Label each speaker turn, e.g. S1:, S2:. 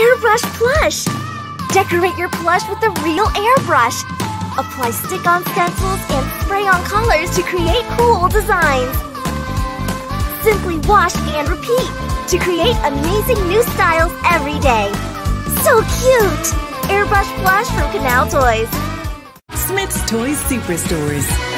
S1: Airbrush Plush! Decorate your plush with a real airbrush. Apply stick-on stencils and spray-on colors to create cool designs. Simply wash and repeat to create amazing new styles every day. So cute! Airbrush Plush from Canal Toys.
S2: Smyths Toys Superstores.